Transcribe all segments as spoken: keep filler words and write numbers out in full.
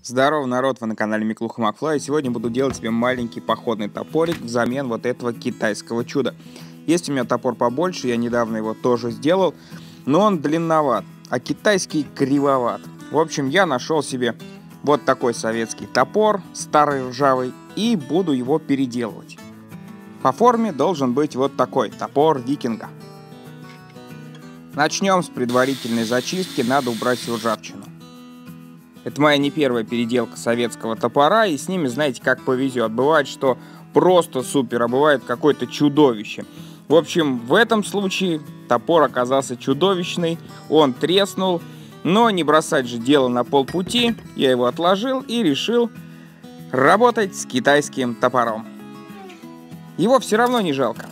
Здорово, народ, вы на канале Миклуха Макфлай, и сегодня буду делать себе маленький походный топорик взамен вот этого китайского чуда. Есть у меня топор побольше, я недавно его тоже сделал, но он длинноват, а китайский кривоват. В общем, я нашел себе вот такой советский топор, старый ржавый, и буду его переделывать. По форме должен быть вот такой топор викинга. Начнем с предварительной зачистки, надо убрать всю ржавчину. Это моя не первая переделка советского топора, и с ними, знаете, как повезет. Бывает, что просто супер, а бывает какое-то чудовище. В общем, в этом случае топор оказался чудовищный, он треснул, но не бросать же дело на полпути, я его отложил и решил работать с китайским топором. Его все равно не жалко.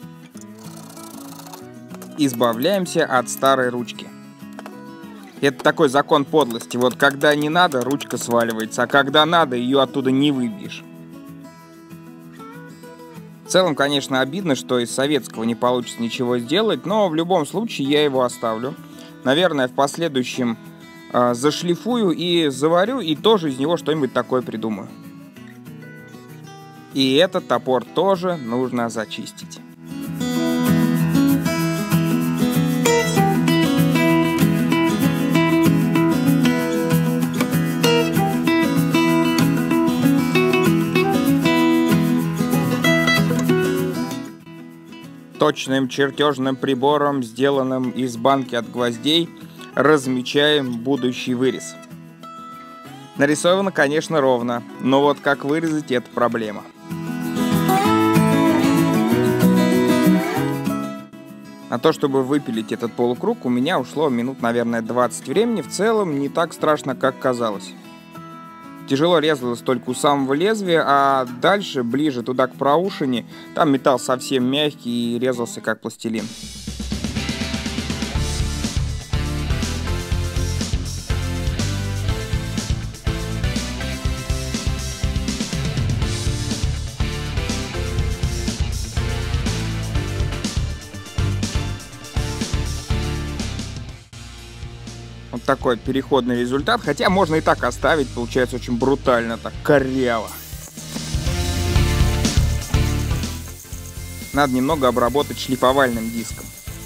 Избавляемся от старой ручки. Это такой закон подлости. Вот когда не надо, ручка сваливается, а когда надо, ее оттуда не выбьешь. В целом, конечно, обидно, что из советского не получится ничего сделать, но в любом случае я его оставлю. Наверное, в последующем э, зашлифую и заварю, и тоже из него что-нибудь такое придумаю. И этот топор тоже нужно зачистить. Точным чертежным прибором, сделанным из банки от гвоздей, размечаем будущий вырез. Нарисовано, конечно, ровно, но вот как вырезать — это проблема. На то, чтобы выпилить этот полукруг, у меня ушло минут, наверное, двадцать времени. В целом не так страшно, как казалось. Тяжело резалось только у самого лезвия, а дальше, ближе туда к проушине, там металл совсем мягкий и резался как пластилин. Вот такой переходный результат, хотя можно и так оставить, получается очень брутально, так коряво. Надо немного обработать шлифовальным диском.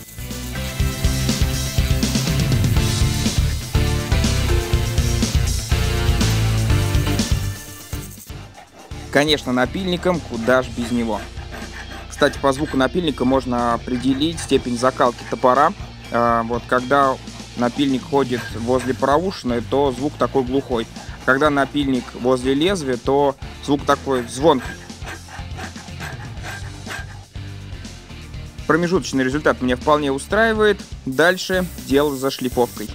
Конечно, напильником, куда ж без него. Кстати, по звуку напильника можно определить степень закалки топора. Вот когда напильник ходит возле проушины, то звук такой глухой. Когда напильник возле лезвия, то звук такой звонкий. Промежуточный результат меня вполне устраивает. Дальше дело за шлифовкой.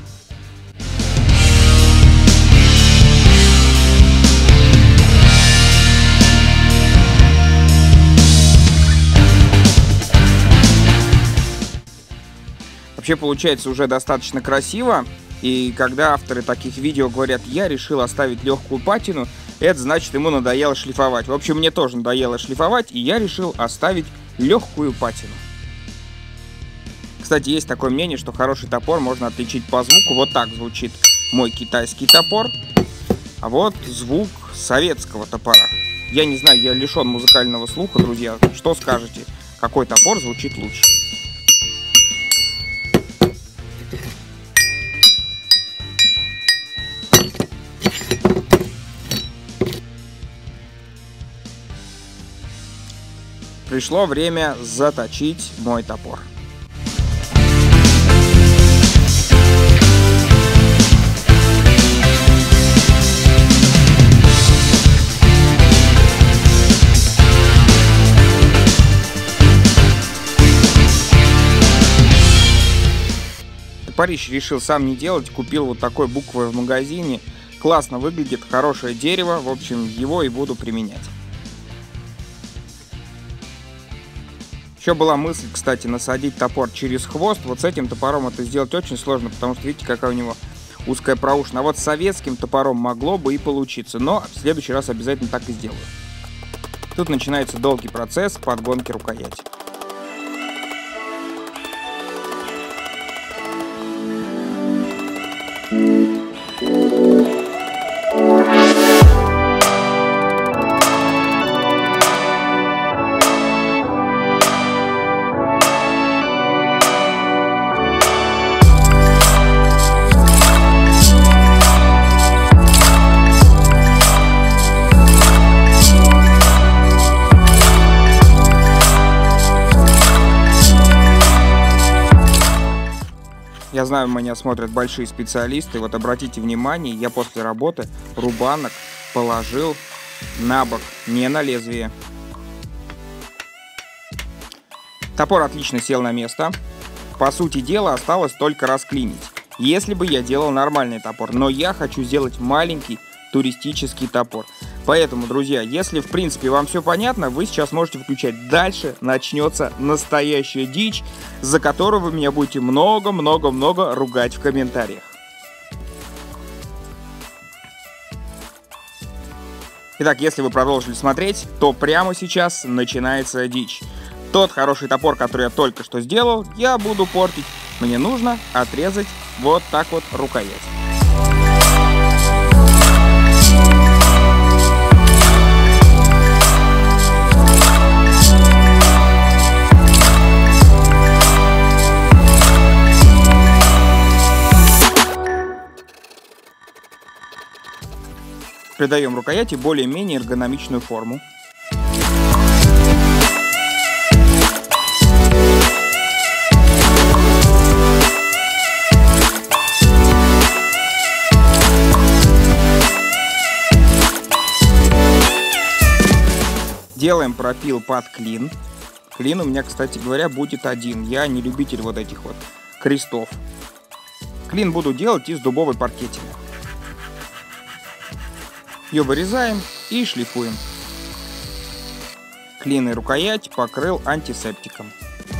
Вообще получается уже достаточно красиво, и когда авторы таких видео говорят: я решил оставить легкую патину, это значит, ему надоело шлифовать. В общем, мне тоже надоело шлифовать, и я решил оставить легкую патину. Кстати, есть такое мнение, что хороший топор можно отличить по звуку. Вот так звучит мой китайский топор, а вот звук советского топора. Я не знаю, я лишен музыкального слуха, друзья. Что скажете, какой топор звучит лучше? Пришло время заточить мой топор. Топорищ решил сам не делать, купил вот такой буквой в магазине. Классно выглядит, хорошее дерево, в общем, его и буду применять. Еще была мысль, кстати, насадить топор через хвост. Вот с этим топором это сделать очень сложно, потому что видите, какая у него узкая проушина. А вот с советским топором могло бы и получиться, но в следующий раз обязательно так и сделаю. Тут начинается долгий процесс подгонки рукояти. Thank you. знаю, меня смотрят большие специалисты. Вот обратите внимание, я после работы рубанок положил на бок, не на лезвие. Топор отлично сел на место. По сути дела, осталось только расклинить. Если бы я делал нормальный топор, но я хочу сделать маленький туристический топор. Поэтому, друзья, если в принципе вам все понятно, вы сейчас можете включать. Дальше начнется настоящая дичь, за которую вы меня будете много-много-много ругать в комментариях. Итак, если вы продолжили смотреть, то прямо сейчас начинается дичь. Тот хороший топор, который я только что сделал, я буду портить. Мне нужно отрезать вот так вот рукоять. Придаем рукояти более-менее эргономичную форму. Делаем пропил под клин. Клин у меня, кстати говоря, будет один. Я не любитель вот этих вот крестов. Клин буду делать из дубовой паркетины. Ее вырезаем и шлифуем. Клин и рукоять покрыл антисептиком.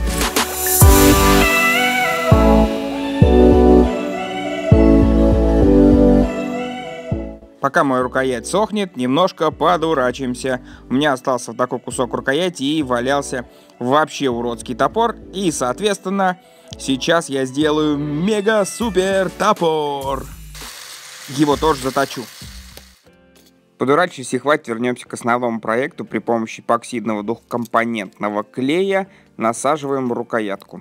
Пока моя рукоять сохнет, немножко подурачимся. У меня остался вот такой кусок рукояти и валялся вообще уродский топор. И, соответственно, сейчас я сделаю мега-супер топор. Его тоже заточу. Подурачившись и хватит, вернемся к основному проекту. При помощи эпоксидного двухкомпонентного клея насаживаем рукоятку.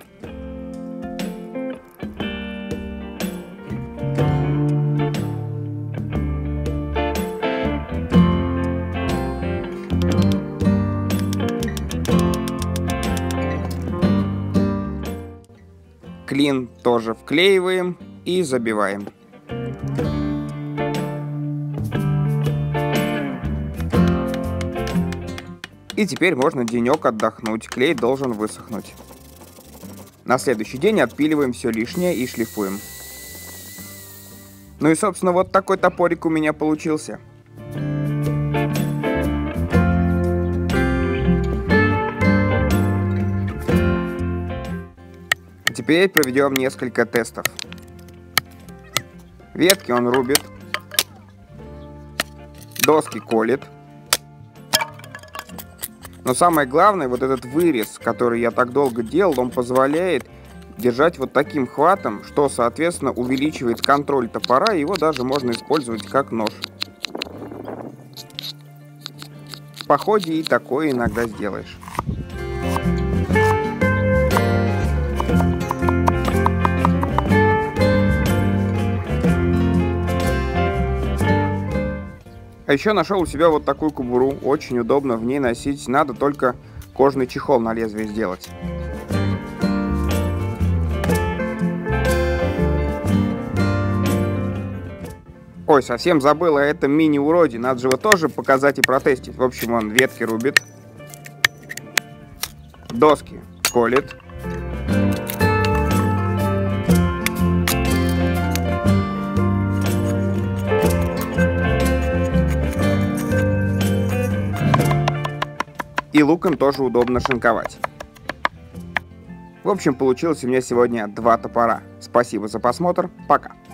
Клин тоже вклеиваем и забиваем. И теперь можно денек отдохнуть, клей должен высохнуть. На следующий день отпиливаем все лишнее и шлифуем. Ну и собственно вот такой топорик у меня получился. Теперь проведем несколько тестов. Ветки он рубит, доски колет. Но самое главное, вот этот вырез, который я так долго делал, он позволяет держать вот таким хватом, что, соответственно, увеличивает контроль топора, и его даже можно использовать как нож. В походе и такое иногда сделаешь. А еще нашел у себя вот такую кобуру, очень удобно в ней носить, надо только кожаный чехол на лезвие сделать. Ой, совсем забыл о этом мини-уроде, надо же его тоже показать и протестить. В общем, он ветки рубит, доски колет, и луком тоже удобно шинковать. В общем, получилось у меня сегодня два топора. Спасибо за просмотр. Пока.